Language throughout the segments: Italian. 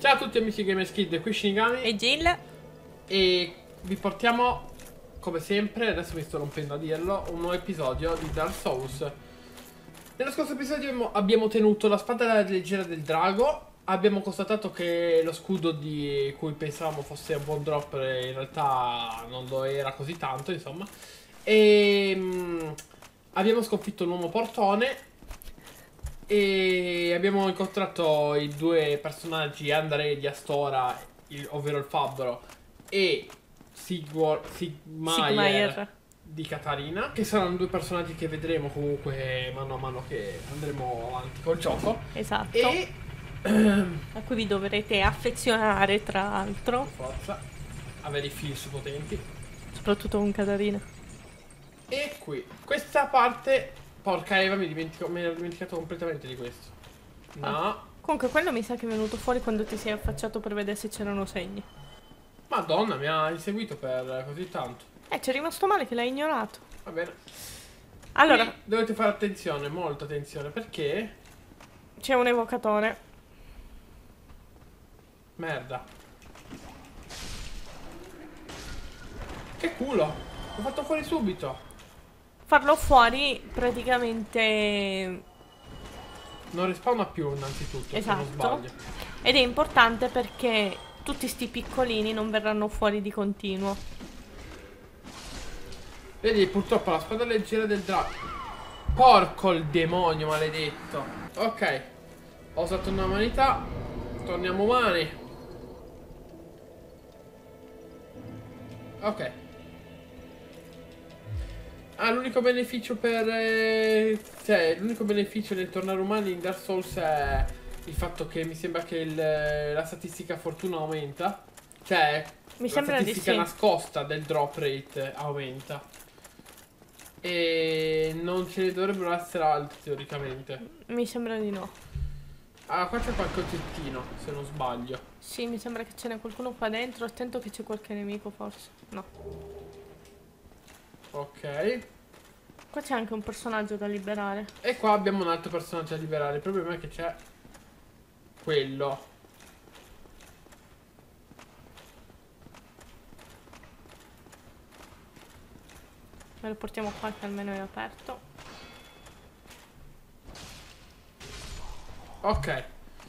Ciao a tutti amici Gamerskid, qui Shinigami E Jill? e vi portiamo, come sempre, adesso mi sto rompendo a dirlo, un nuovo episodio di Dark Souls. Nello scorso episodio abbiamo tenuto la spada leggera del drago. Abbiamo constatato che lo scudo di cui pensavamo fosse un buon drop in realtà non lo era così tanto, insomma. E abbiamo sconfitto un uomo portone. E abbiamo incontrato i due personaggi, Andrei di Astora, ovvero il fabbro, e Sigmaier di Catarina, che saranno due personaggi che vedremo comunque mano a mano che andremo avanti col gioco. Esatto. E a cui vi dovrete affezionare, tra l'altro. forza, avere i feels potenti. Soprattutto con Catarina. E qui, questa parte, porca Eva, mi ero dimenticato completamente di questo. No. Comunque quello mi sa che è venuto fuori quando ti sei affacciato per vedere se c'erano segni. Madonna, mi ha inseguito per così tanto. C'è rimasto male che l'hai ignorato. Va bene. Allora, Qui dovete fare attenzione, molta attenzione, perché... c'è un evocatore. Merda. Che culo. L'ho fatto fuori subito. Farlo fuori praticamente... Non respawna più innanzitutto, se non Esatto. sbaglio. Ed è importante perché tutti sti piccolini non verranno fuori di continuo. Vedi, purtroppo la spada leggera del drago. Porco il demonio maledetto. Ok. Ho usato una umanità. Torniamo umani. Ok. Ah, l'unico beneficio per... cioè, l'unico beneficio nel tornare umani in Dark Souls è il fatto che mi sembra che la statistica fortuna aumenta. Cioè, Mi la sembra di statistica sì. nascosta del drop rate aumenta. E non ce ne dovrebbero essere altri teoricamente. Mi sembra di no. Ah, qua c'è qualche oggettino, se non sbaglio. Sì, mi sembra che ce n'è qualcuno qua dentro. Attento che c'è qualche nemico forse. No. Ok. Qua c'è anche un personaggio da liberare. E qua abbiamo un altro personaggio da liberare. Il problema è che c'è quello. Me lo portiamo qua che almeno è aperto. Ok.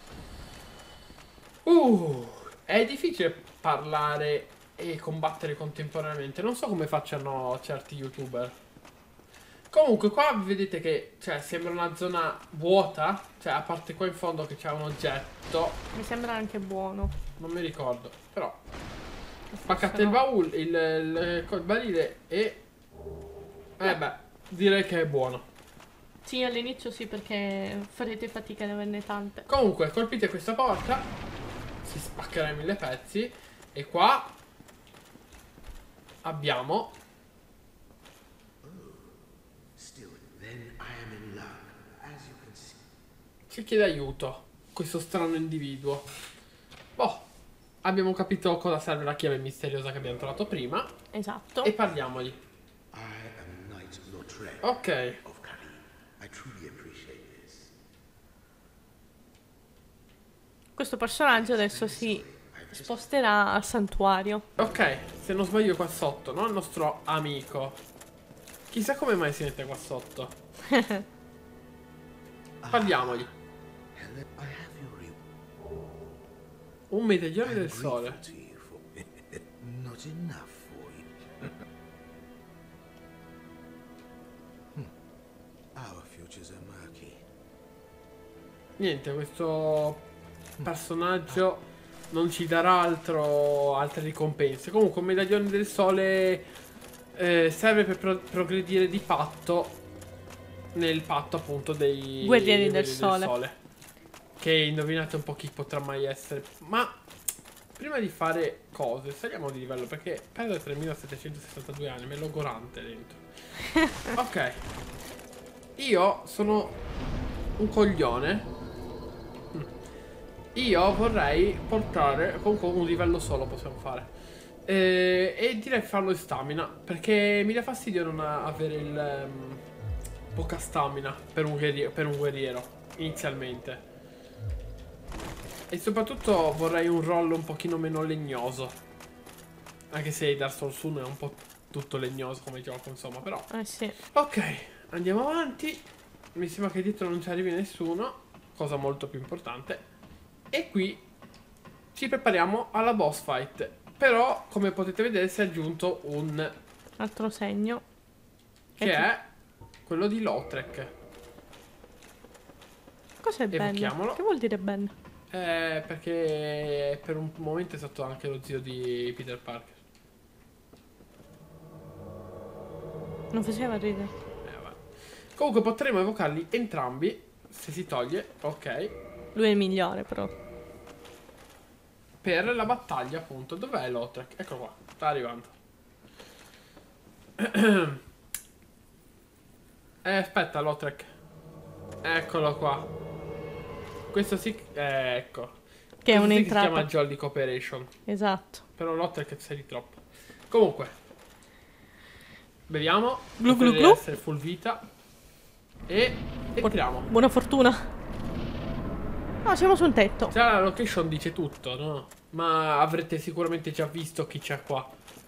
È difficile parlare e combattere contemporaneamente. Non so come facciano certi youtuber. Comunque qua vedete che, cioè, sembra una zona vuota. Cioè, a parte qua in fondo che c'è un oggetto. Mi sembra anche buono. Non mi ricordo. Però Forse spaccate il no. baule, il barile e... beh, direi che è buono. Sì, all'inizio sì, perché farete fatica ad averne tante. Comunque, colpite questa porta. Si spaccherà in 1000 pezzi. E qua abbiamo... ci chiede aiuto questo strano individuo. Boh, abbiamo capito cosa serve la chiave misteriosa che abbiamo trovato prima. Esatto. E parliamogli. Ok. Questo personaggio adesso si sposterà al santuario. Ok, se non sbaglio qua sotto, no? Il nostro amico. Chissà come mai si mette qua sotto. Parliamogli. Un medaglione del sole. Niente, questo personaggio non ci darà altre ricompense. Comunque un medaglione del sole serve per progredire di patto nel patto appunto dei Guerrieri del Sole. Che indovinate un po' chi potrà mai essere. Ma prima di fare cose saliamo di livello, perché perdo 3762 anime, è logorante dentro. Ok. Io sono un coglione. Io vorrei portare, comunque un livello solo possiamo fare, e direi farlo in stamina, perché mi dà fastidio non avere poca stamina per un guerriero inizialmente. E soprattutto vorrei un roll un pochino meno legnoso. Anche se Dark Souls 1 è un po' tutto legnoso come gioco, insomma, però. Sì. Ok, andiamo avanti. Mi sembra che dietro non ci arrivi nessuno, cosa molto più importante. E qui ci prepariamo alla boss fight. Però, come potete vedere, si è aggiunto un... altro segno. che è quello di Lautrec. Cos'è Ben? Evochiamolo. Che vuol dire Ben? Perché per un momento è stato anche lo zio di Peter Parker. Non faceva ridere. Vabbè. Comunque potremo evocarli entrambi se si toglie, ok. Lui è il migliore, però. Per la battaglia, appunto. Dov'è Lautrec? Eccolo qua, sta arrivando. Aspetta, Lautrec. Eccolo qua. Questo sì, ecco. Che è Questo sì che si un'entrata. chiama Jolly Cooperation. Esatto. Però Lautrec sei di troppo. Comunque, beviamo. Glu glu Potrebbe glu. essere full vita. E entriamo. Buona fortuna. Ah, siamo su un tetto. Già la location dice tutto, no? Ma avrete sicuramente già visto chi c'è qua.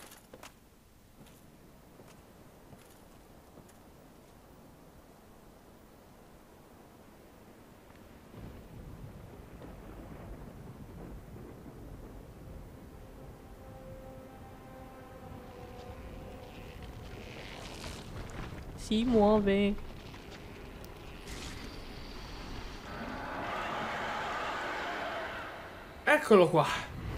Si muove. Eccolo qua.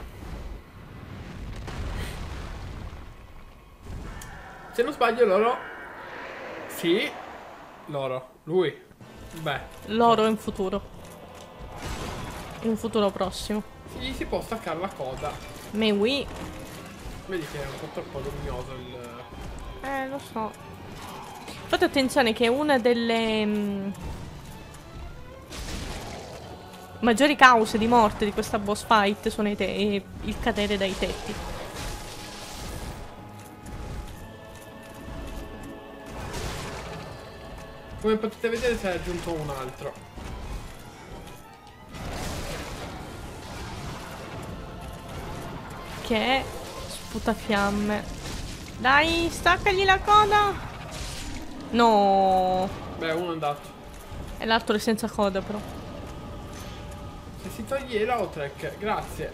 Se non sbaglio loro... Sì. Loro. Lui. Beh. Loro in futuro. In un futuro prossimo. Gli si può staccare la coda. Me oui. Vedi che è un po' troppo luminoso il... Lo so. Fate attenzione che una delle maggiori cause di morte di questa boss fight sono il cadere dai tetti. Come potete vedere si è aggiunto un altro. Che è sputafiamme. Dai, staccagli la coda. No. Beh, uno è andato. E l'altro è senza coda però. Se si toglie Lautrec, grazie.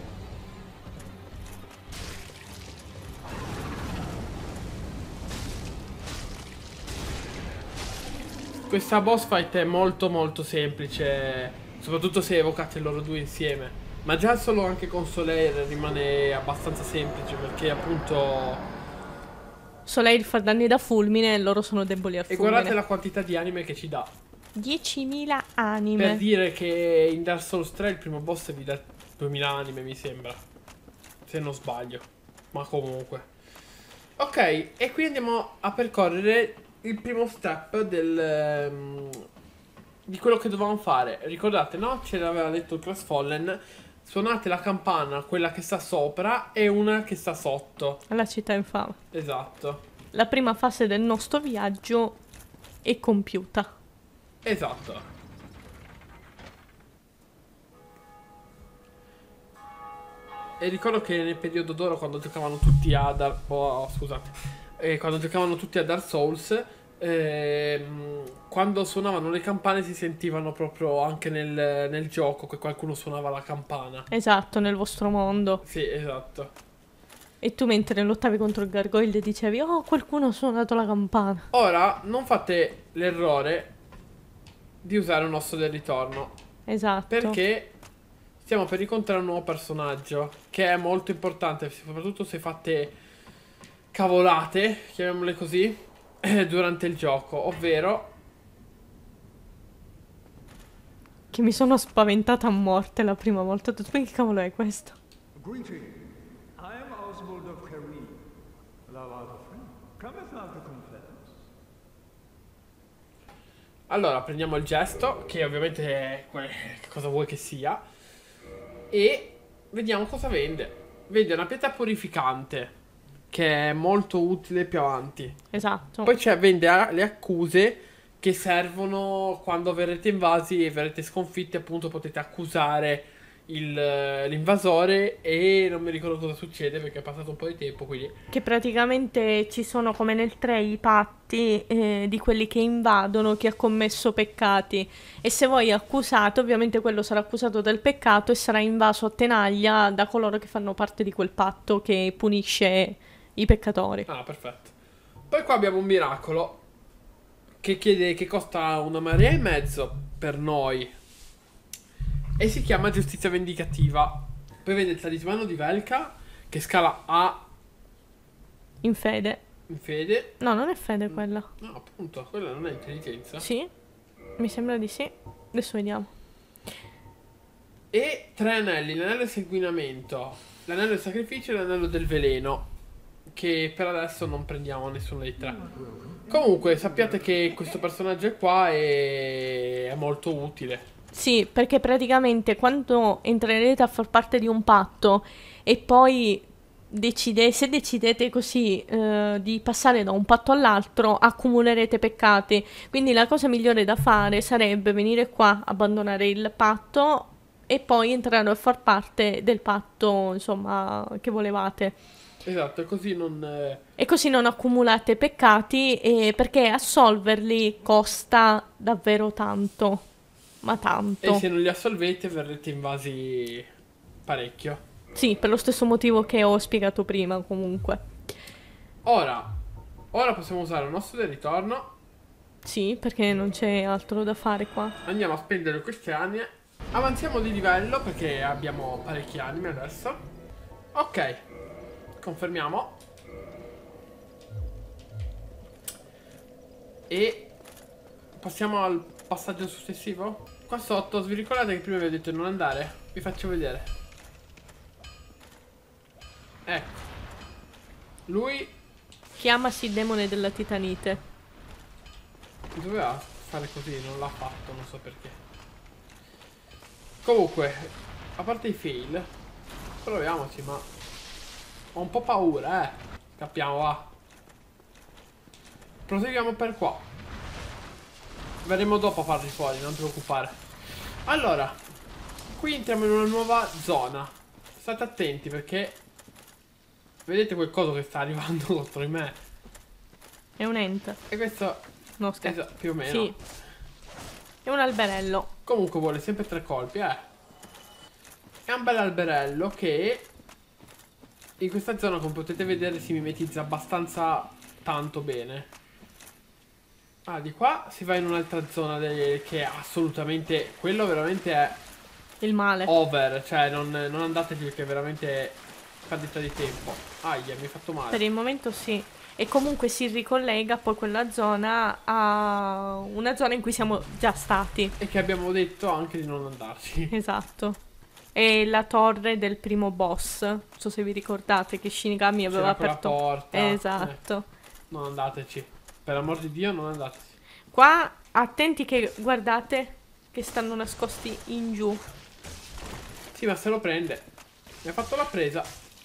Questa boss fight è molto molto semplice, soprattutto se evocate loro due insieme. Ma già solo anche con Soleil rimane abbastanza semplice perché appunto... Soleil fa danni da fulmine e loro sono deboli al E fulmine. guardate la quantità di anime che ci dà. 10.000 anime. Per dire che in Dark Souls 3 il primo boss vi dà 2000 anime, mi sembra. Se non sbaglio. Ma comunque. Ok, e qui andiamo a percorrere il primo step di quello che dovevamo fare. Ricordate, no? Ce l'aveva detto il Crestfallen. Suonate la campana, quella che sta sopra e una che sta sotto. La città infame. Esatto. La prima fase del nostro viaggio è compiuta. Esatto. E ricordo che nel periodo d'oro quando giocavano tutti a quando giocavano tutti a Dark Souls, quando suonavano le campane si sentivano proprio anche nel gioco che qualcuno suonava la campana. Esatto, nel vostro mondo. Sì, esatto. E tu mentre lottavi contro il gargoyle dicevi: oh, qualcuno ha suonato la campana. Ora non fate l'errore di usare un osso del ritorno, Esatto. perché stiamo per incontrare un nuovo personaggio che è molto importante, soprattutto se fate cavolate, chiamiamole così, durante il gioco, ovvero... Che mi sono spaventata a morte la prima volta. Ho detto: ma che cavolo è questo? Greeting. I am Oswald of Carim. Thou art a friend. Cometh thou to confess? Allora, prendiamo il gesto, che ovviamente è che cosa vuoi che sia, e vediamo cosa vende. Vende una pietra purificante, che è molto utile più avanti. Esatto. Poi vende le accuse, che servono quando verrete invasi e verrete sconfitti, appunto potete accusare l'invasore e non mi ricordo cosa succede perché è passato un po' di tempo, quindi... Che praticamente ci sono come nel 3 i patti di quelli che invadono chi ha commesso peccati. E se voi accusate, ovviamente quello sarà accusato del peccato e sarà invaso a tenaglia da coloro che fanno parte di quel patto che punisce i peccatori. Ah, perfetto. Poi qua abbiamo un miracolo che costa una marea e mezzo per noi. E si chiama giustizia vendicativa. Poi vede il talismano di Velka che scala A In fede. in fede. No, non è fede quella. No, appunto, quella non è intelligenza. Sì? Mi sembra di sì. Adesso vediamo. E 3 anelli, l'anello del sanguinamento, l'anello del sacrificio e l'anello del veleno. Che per adesso non prendiamo nessuno dei 3. Comunque sappiate che questo personaggio è qua e è molto utile. Sì, perché praticamente quando entrerete a far parte di un patto e poi se decidete così di passare da un patto all'altro, accumulerete peccati. Quindi la cosa migliore da fare sarebbe venire qua, abbandonare il patto e poi entrare a far parte del patto, insomma, che volevate. Esatto, così non... E così non accumulate peccati perché assolverli costa davvero tanto. Ma tanto. E se non li assolvete verrete invasi parecchio. Sì, per lo stesso motivo che ho spiegato prima, comunque. Ora possiamo usare il nostro del ritorno. Sì, perché non c'è altro da fare qua. Andiamo a spendere queste anime. Avanziamo di livello perché abbiamo parecchie anime adesso. Ok. Confermiamo. E passiamo al passaggio successivo. Qua sotto, vi ricordate che prima vi ho detto di non andare? Vi faccio vedere. Ecco. Lui Chiamasi demone della titanite. doveva fare così, non l'ha fatto, non so perché. Comunque, a parte i fail, proviamoci, ma ho un po' paura, capiamo, va. Proseguiamo per qua. Verremo dopo a farli fuori, non ti preoccupare. Allora, qui entriamo in una nuova zona. State attenti perché vedete quel coso che sta arrivando contro di me. È un ent. E questo No, scherzo. esatto, più o meno. Sì. È un alberello. Comunque vuole sempre 3 colpi, È un bel alberello che in questa zona, come potete vedere, si mimetizza abbastanza tanto bene. Ah, di qua si va in un'altra zona che assolutamente... Quello veramente è Il male. over, cioè non andateci perché è veramente perdita di tempo. Aia, mi hai fatto male. Per il momento sì. E comunque si ricollega poi quella zona a una zona in cui siamo già stati. E che abbiamo detto anche di non andarci. Esatto. È la torre del primo boss. Non so se vi ricordate che Shinigami aveva C'era quella aperto. porta. Esatto. Non andateci. Per amor di Dio non andateci. Qua attenti che guardate che stanno nascosti in giù. Sì, ma se lo prende. Mi ha fatto la presa.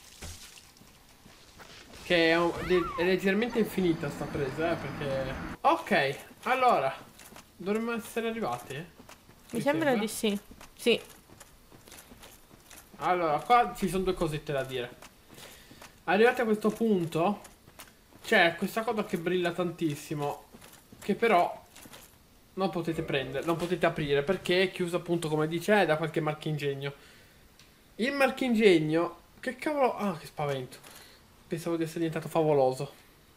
Che è leggermente infinita sta presa, perché... Ok, allora. Dovremmo essere arrivati? Mi sembra di sì. Sì. Allora, qua ci sono 2 cosette da dire. Arrivati a questo punto, c'è questa cosa che brilla tantissimo, che però non potete prendere, non potete aprire, perché è chiuso appunto, come dice, da qualche marchingegno. Il marchingegno, che cavolo... Ah, che spavento. Pensavo di essere diventato favoloso.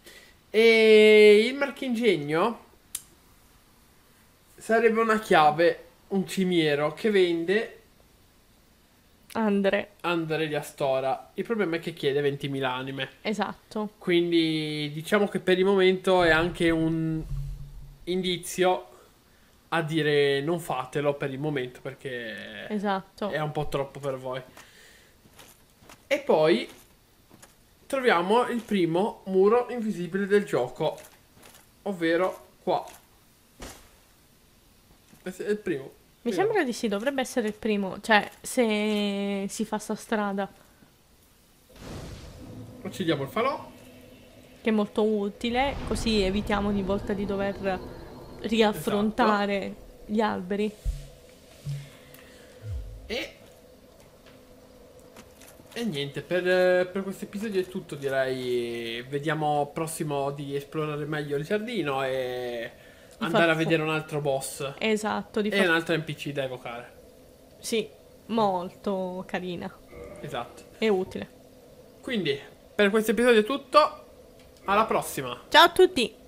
E il marchingegno sarebbe una chiave, un cimiero, che vende... Andre. Andare a Stora. Il problema è che chiede 20.000 anime. Esatto. Quindi diciamo che per il momento è anche un indizio a dire non fatelo per il momento, perché Esatto. è un po' troppo per voi. E poi troviamo il primo muro invisibile del gioco, ovvero qua. Questo è il primo. Mi sembra di sì, dovrebbe essere il primo. Cioè, se si fa sta strada. Accendiamo il falò. Che è molto utile, così evitiamo ogni volta di dover riaffrontare gli alberi. E E niente, per questo episodio è tutto, direi. Vediamo prossimo di esplorare meglio il giardino e Di andare a far fu- vedere un altro boss Esatto, di e far... un'altra NPC da evocare. Sì, molto carina Esatto. e utile. Quindi, per questo episodio è tutto. Alla prossima! Ciao a tutti!